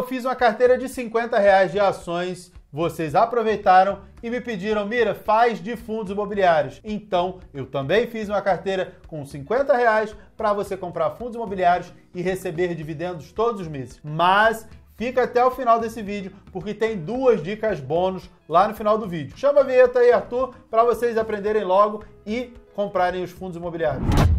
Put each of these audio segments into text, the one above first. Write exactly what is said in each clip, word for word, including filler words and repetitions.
eu fiz uma carteira de cinquenta reais de ações, vocês aproveitaram e me pediram, Mira, faz de fundos imobiliários. Então, eu também fiz uma carteira com cinquenta reais para você comprar fundos imobiliários e receber dividendos todos os meses. Mas fica até o final desse vídeo, porque tem duas dicas bônus lá no final do vídeo. Chama a vinheta aí, Arthur, para vocês aprenderem logo e comprarem os fundos imobiliários.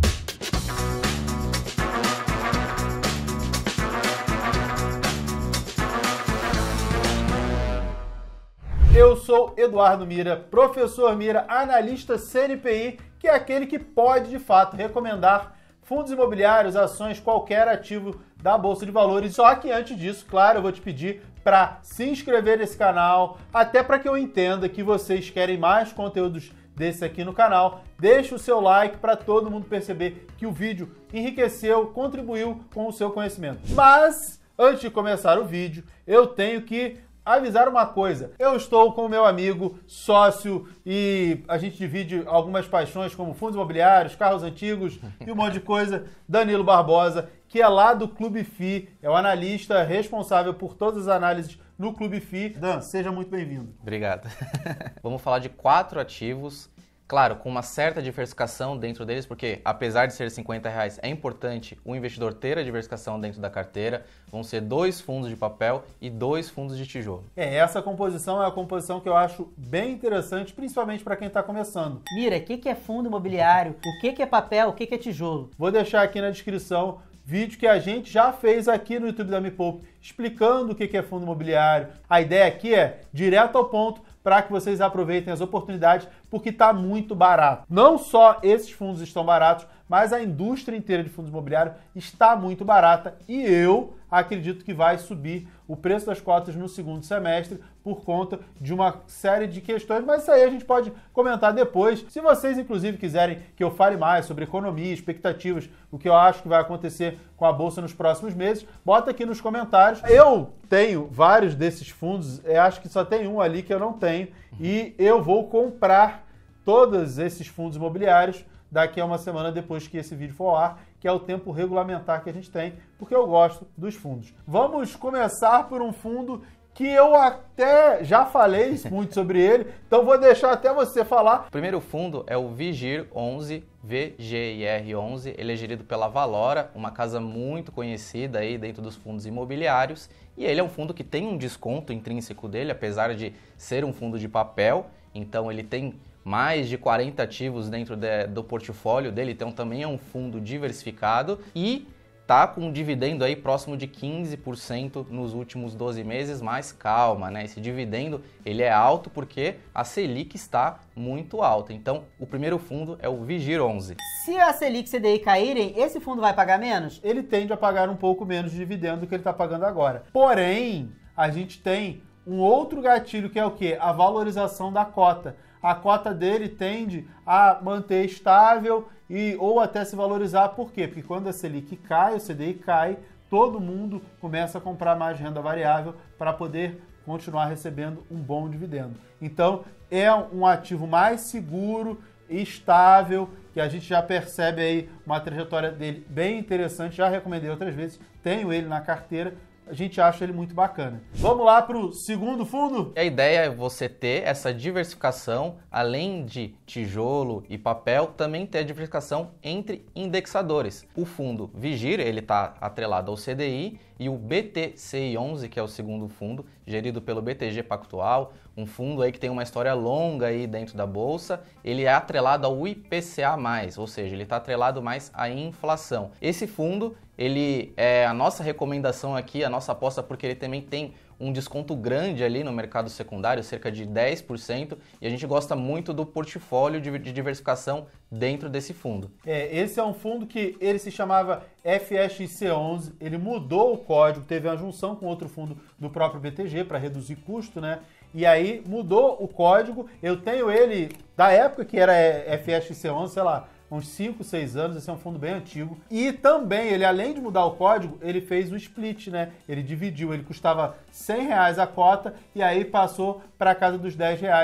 Eu sou Eduardo Mira, professor Mira, analista C N P I, que é aquele que pode, de fato, recomendar fundos imobiliários, ações, qualquer ativo da Bolsa de Valores. Só que antes disso, claro, eu vou te pedir para se inscrever nesse canal, até para que eu entenda que vocês querem mais conteúdos desse aqui no canal. Deixa o seu like para todo mundo perceber que o vídeo enriqueceu, contribuiu com o seu conhecimento. Mas, antes de começar o vídeo, eu tenho que avisar uma coisa. Eu estou com o meu amigo, sócio, e a gente divide algumas paixões como fundos imobiliários, carros antigos e um monte de coisa, Danilo Barbosa, que é lá do Clube F I, é o analista responsável por todas as análises no Clube F I. Dan, seja muito bem-vindo. Obrigado. Vamos falar de quatro ativos, claro, com uma certa diversificação dentro deles, porque apesar de ser cinquenta reais, é importante o investidor ter a diversificação dentro da carteira. Vão ser dois fundos de papel e dois fundos de tijolo. É, essa composição é a composição que eu acho bem interessante, principalmente para quem está começando. Mira, o que, que é fundo imobiliário? O que, que é papel? O que, que é tijolo? Vou deixar aqui na descrição vídeo que a gente já fez aqui no YouTube da Me Poupe, explicando o que, que é fundo imobiliário. A ideia aqui é direto ao ponto, para que vocês aproveitem as oportunidades, porque está muito barato. Não só esses fundos estão baratos, mas a indústria inteira de fundos imobiliários está muito barata e eu acredito que vai subir o preço das cotas no segundo semestre por conta de uma série de questões, mas isso aí a gente pode comentar depois. Se vocês, inclusive, quiserem que eu fale mais sobre economia, expectativas, o que eu acho que vai acontecer com a Bolsa nos próximos meses, bota aqui nos comentários. Eu tenho vários desses fundos, eu acho que só tem um ali que eu não tenho, e eu vou comprar todos esses fundos imobiliários daqui a uma semana depois que esse vídeo for ao ar, que é o tempo regulamentar que a gente tem, porque eu gosto dos fundos. Vamos começar por um fundo que eu até já falei muito sobre ele, então vou deixar até você falar. O primeiro fundo é o Vigir onze, V G I R onze, ele é gerido pela Valora, uma casa muito conhecida aí dentro dos fundos imobiliários, e ele é um fundo que tem um desconto intrínseco dele, apesar de ser um fundo de papel, então ele tem mais de quarenta ativos dentro de, do portfólio dele, então também é um fundo diversificado e tá com um dividendo aí próximo de quinze por cento nos últimos doze meses, mas calma, né? Esse dividendo ele é alto porque a Selic está muito alta. Então, o primeiro fundo é o Vigir onze. Se a Selic e C D I caírem, esse fundo vai pagar menos? Ele tende a pagar um pouco menos de dividendo do que ele está pagando agora. Porém, a gente tem um outro gatilho que é o quê? A valorização da cota. A cota dele tende a manter estável e, ou até se valorizar. Por quê? Porque quando a Selic cai, o C D I cai, todo mundo começa a comprar mais renda variável para poder continuar recebendo um bom dividendo. Então, é um ativo mais seguro e estável, que a gente já percebe aí uma trajetória dele bem interessante. Já recomendei outras vezes, tenho ele na carteira. A gente acha ele muito bacana. Vamos lá para o segundo fundo? A ideia é você ter essa diversificação, além de tijolo e papel, também ter a diversificação entre indexadores. O fundo Vigir, ele está atrelado ao C D I, e o B T C I onze, que é o segundo fundo, gerido pelo B T G Pactual, um fundo aí que tem uma história longa aí dentro da Bolsa, ele é atrelado ao I P C A mais, ou seja, ele está atrelado mais à inflação. Esse fundo, ele é a nossa recomendação aqui, a nossa aposta, porque ele também tem um desconto grande ali no mercado secundário, cerca de dez por cento, e a gente gosta muito do portfólio de diversificação dentro desse fundo. É, esse é um fundo que ele se chamava F X C onze, ele mudou o código, teve uma junção com outro fundo do próprio B T G para reduzir custo, né? E aí mudou o código, eu tenho ele da época que era F X C onze, sei lá, uns cinco, seis anos, esse é um fundo bem antigo. E também, ele além de mudar o código, ele fez o split, né? Ele dividiu, ele custava cem reais a cota e aí passou para a casa dos dez reais.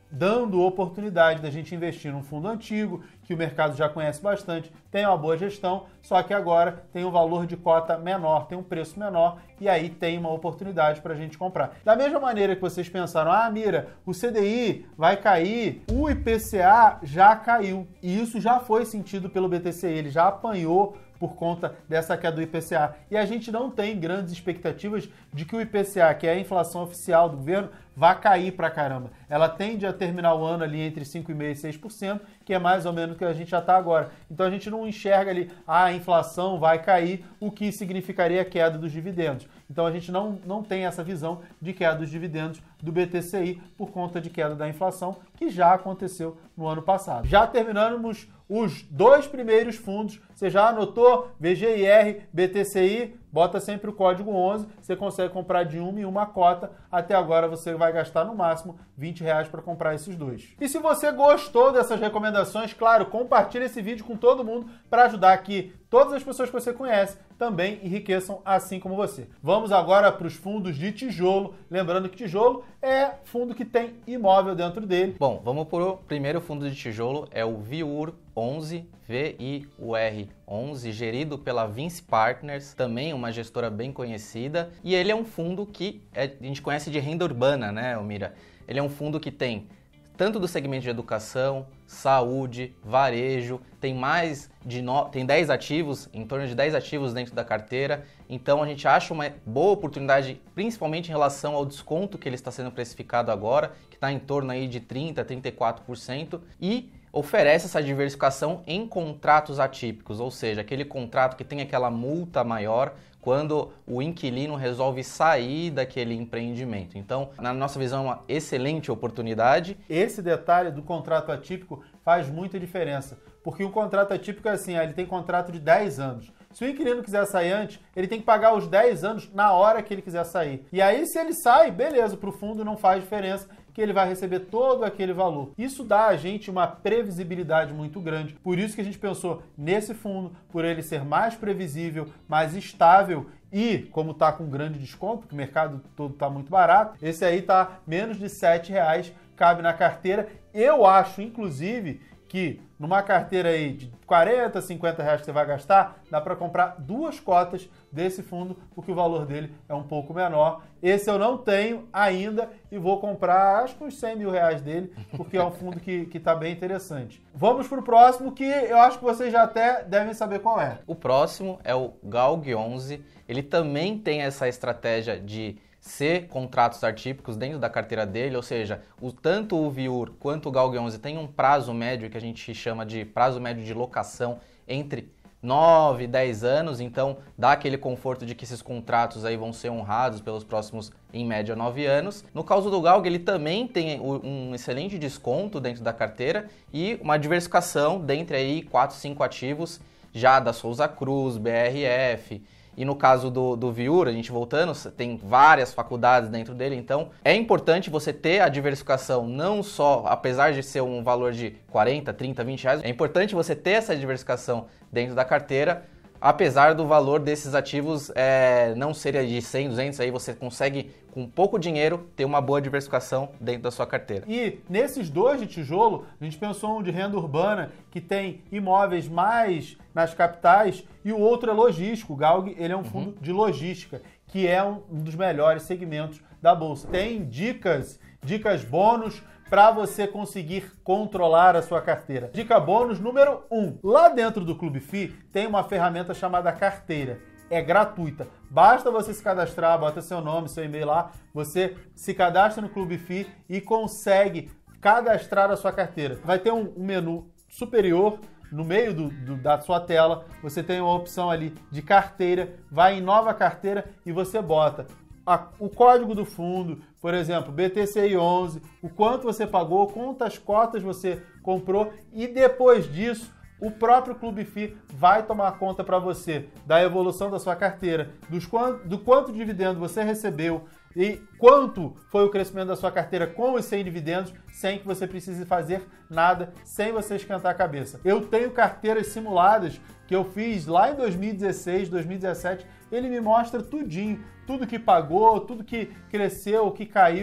dando oportunidade da gente investir num fundo antigo, que o mercado já conhece bastante, tem uma boa gestão, só que agora tem um valor de cota menor, tem um preço menor, e aí tem uma oportunidade para a gente comprar. Da mesma maneira que vocês pensaram, ah, mira, o C D I vai cair, o I P C A já caiu, e isso já foi sentido pelo B T C I, ele já apanhou por conta dessa queda do I P C A. E a gente não tem grandes expectativas de que o I P C A, que é a inflação oficial do governo, vá cair pra caramba. Ela tende a terminar o ano ali entre cinco vírgula cinco por cento e seis por cento, que é mais ou menos o que a gente já está agora. Então a gente não enxerga ali, ah, a inflação vai cair, o que significaria a queda dos dividendos. Então a gente não, não tem essa visão de queda dos dividendos do B T C I por conta de queda da inflação, que já aconteceu no ano passado. Já terminamos os dois primeiros fundos. Você já anotou? V G I R, B T C I, bota sempre o código onze, você consegue comprar de uma em uma cota. Até agora você vai gastar no máximo vinte reais para comprar esses dois. E se você gostou dessas recomendações, claro, compartilhe esse vídeo com todo mundo para ajudar que todas as pessoas que você conhece também enriqueçam assim como você. Vamos agora para os fundos de tijolo. Lembrando que tijolo é fundo que tem imóvel dentro dele. Bom, vamos para o primeiro fundo de tijolo, é o VIUR onze, V I U R onze, gerido pela Vinci Partners, também uma gestora bem conhecida. E ele é um fundo que é, a gente conhece de renda urbana, né, Mira? Ele é um fundo que tem tanto do segmento de educação, saúde, varejo, tem mais de no... tem dez ativos, em torno de dez ativos dentro da carteira. Então a gente acha uma boa oportunidade, principalmente em relação ao desconto que ele está sendo precificado agora, que está em torno aí de trinta, trinta e quatro por cento, e oferece essa diversificação em contratos atípicos, ou seja, aquele contrato que tem aquela multa maior quando o inquilino resolve sair daquele empreendimento. Então, na nossa visão, é uma excelente oportunidade. Esse detalhe do contrato atípico faz muita diferença, porque o contrato atípico é assim, ele tem contrato de dez anos. Se o inquilino quiser sair antes, ele tem que pagar os dez anos na hora que ele quiser sair. E aí, se ele sai, beleza, para o fundo não faz diferença, que ele vai receber todo aquele valor. Isso dá a gente uma previsibilidade muito grande. Por isso que a gente pensou nesse fundo, por ele ser mais previsível, mais estável e, como está com grande desconto, porque o mercado todo está muito barato, esse aí está menos de sete reais, cabe na carteira. Eu acho, inclusive, que numa carteira aí de quarenta, cinquenta reais que você vai gastar, dá para comprar duas cotas desse fundo, porque o valor dele é um pouco menor. Esse eu não tenho ainda e vou comprar acho que uns cem mil reais dele, porque é um fundo que está bem interessante. Vamos para o próximo, que eu acho que vocês já até devem saber qual é. O próximo é o Galg onze. Ele também tem essa estratégia de ser contratos atípicos dentro da carteira dele, ou seja, o, tanto o VIUR quanto o Galg onze tem um prazo médio que a gente chama de prazo médio de locação entre nove e dez anos, então dá aquele conforto de que esses contratos aí vão ser honrados pelos próximos, em média, nove anos. No caso do Galg, ele também tem um excelente desconto dentro da carteira e uma diversificação dentre aí quatro, cinco ativos já da Souza Cruz, B R F. E no caso do, do VIUR, a gente voltando, tem várias faculdades dentro dele, então é importante você ter a diversificação, não só, apesar de ser um valor de quarenta, trinta, vinte reais, é importante você ter essa diversificação dentro da carteira, apesar do valor desses ativos é, não ser de cem, duzentos, aí você consegue, com pouco dinheiro, ter uma boa diversificação dentro da sua carteira. E nesses dois de tijolo, a gente pensou um de renda urbana, que tem imóveis mais nas capitais, e o outro é logístico. O Galg, ele é um fundo uhum. de logística, que é um dos melhores segmentos da Bolsa. Tem dicas, dicas bônus para você conseguir controlar a sua carteira. Dica bônus número um. Lá dentro do Clube F I tem uma ferramenta chamada Carteira. É gratuita. Basta você se cadastrar, bota seu nome, seu e-mail lá, você se cadastra no Clube F I e consegue cadastrar a sua carteira. Vai ter um, um menu superior. No meio do, do, da sua tela, você tem uma opção ali de carteira, vai em nova carteira e você bota a, o código do fundo, por exemplo, B T C I onze, o quanto você pagou, quantas cotas você comprou e depois disso, o próprio Clube F I vai tomar conta para você da evolução da sua carteira, dos, do quanto de dividendo você recebeu e quanto foi o crescimento da sua carteira com e sem dividendos, sem que você precise fazer nada, sem você esquentar a cabeça. Eu tenho carteiras simuladas que eu fiz lá em dois mil e dezesseis, dois mil e dezessete, ele me mostra tudinho, tudo que pagou, tudo que cresceu, que caiu,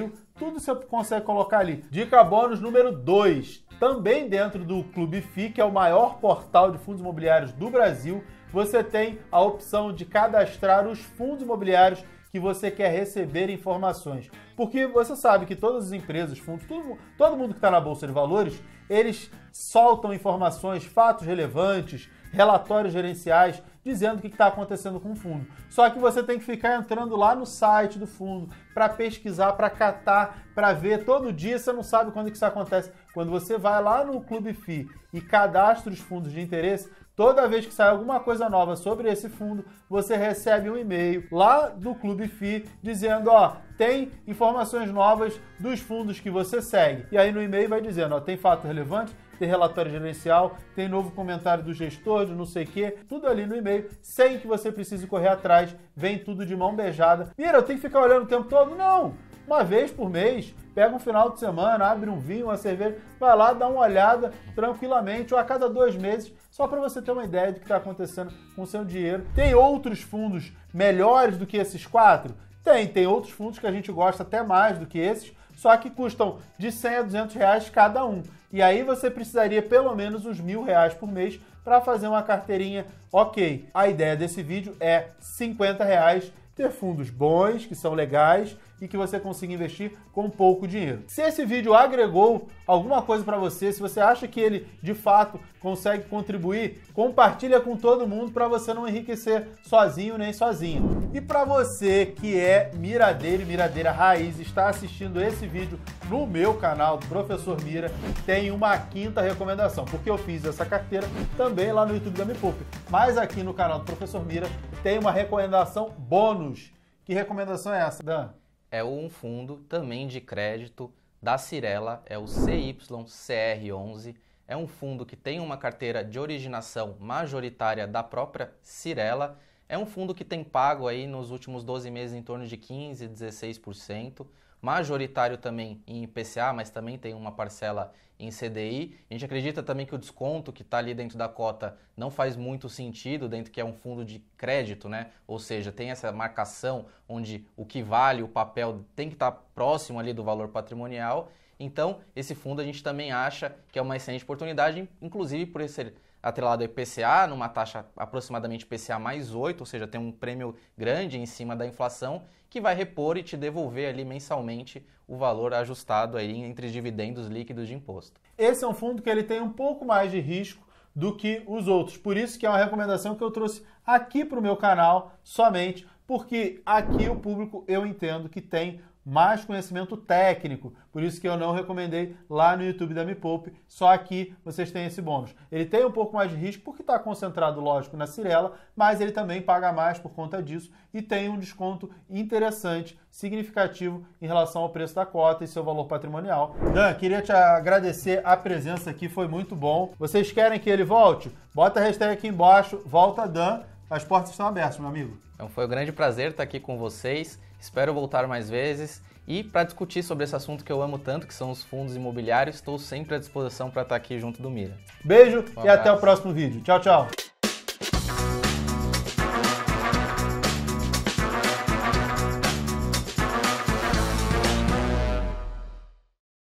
tudo você consegue colocar ali. Dica bônus número dois. Também dentro do Clube F I, que é o maior portal de fundos imobiliários do Brasil, você tem a opção de cadastrar os fundos imobiliários que você quer receber informações. Porque você sabe que todas as empresas, fundos, todo, todo mundo que está na Bolsa de Valores, eles soltam informações, fatos relevantes, relatórios gerenciais, dizendo o que está acontecendo com o fundo. Só que você tem que ficar entrando lá no site do fundo para pesquisar, para catar, para ver. Todo dia você não sabe quando que isso acontece. Quando você vai lá no Clube F I e cadastra os fundos de interesse, toda vez que sai alguma coisa nova sobre esse fundo, você recebe um e-mail lá do Clube F I dizendo, ó, tem informações novas dos fundos que você segue. E aí no e-mail vai dizendo, ó, tem fato relevante, tem relatório gerencial, tem novo comentário do gestor, de não sei o quê, tudo ali no e-mail, sem que você precise correr atrás, vem tudo de mão beijada. Mira, eu tenho que ficar olhando o tempo todo? Não! Uma vez por mês, pega um final de semana, abre um vinho, uma cerveja, vai lá, dá uma olhada tranquilamente, ou a cada dois meses, só para você ter uma ideia do que está acontecendo com o seu dinheiro. Tem outros fundos melhores do que esses quatro? Tem, tem outros fundos que a gente gosta até mais do que esses, só que custam de cem a duzentos reais cada um. E aí você precisaria pelo menos uns mil reais por mês para fazer uma carteirinha ok. A ideia desse vídeo é cinquenta reais, ter fundos bons, que são legais e que você consiga investir com pouco dinheiro. Se esse vídeo agregou alguma coisa para você, se você acha que ele de fato consegue contribuir, compartilha com todo mundo para você não enriquecer sozinho nem sozinha. E para você que é miradeiro e miradeira raiz, está assistindo esse vídeo no meu canal do Professor Mira, tem uma quinta recomendação, porque eu fiz essa carteira também lá no YouTube da Me Poupe, mas aqui no canal do Professor Mira tem uma recomendação bônus. Que recomendação é essa, Dan? É um fundo também de crédito da Cyrela, é o C Y C R onze. É um fundo que tem uma carteira de originação majoritária da própria Cyrela. É um fundo que tem pago aí nos últimos doze meses em torno de quinze, dezesseis por cento. Majoritário também em I P C A, mas também tem uma parcela em C D I. A gente acredita também que o desconto que está ali dentro da cota não faz muito sentido, dentro que é um fundo de crédito, né? Ou seja, tem essa marcação onde o que vale o papel tem que estar próximo ali do valor patrimonial. Então, esse fundo a gente também acha que é uma excelente oportunidade, inclusive por ser atrelado ao I P C A, numa taxa aproximadamente I P C A mais oito, ou seja, tem um prêmio grande em cima da inflação, que vai repor e te devolver ali mensalmente o valor ajustado aí entre dividendos líquidos de imposto. Esse é um fundo que ele tem um pouco mais de risco do que os outros, por isso que é uma recomendação que eu trouxe aqui para o meu canal somente, porque aqui o público eu entendo que tem mais conhecimento técnico, por isso que eu não recomendei lá no YouTube da Me Poupe, só aqui vocês têm esse bônus. Ele tem um pouco mais de risco porque está concentrado, lógico, na Cyrela, mas ele também paga mais por conta disso e tem um desconto interessante, significativo em relação ao preço da cota e seu valor patrimonial. Dan, queria te agradecer a presença aqui, foi muito bom. Vocês querem que ele volte? Bota a hashtag aqui embaixo, volta Dan, as portas estão abertas, meu amigo. Então foi um grande prazer estar aqui com vocês. Espero voltar mais vezes e para discutir sobre esse assunto que eu amo tanto, que são os fundos imobiliários, estou sempre à disposição para estar aqui junto do Mira. Beijo Um e até o próximo vídeo. Tchau, tchau!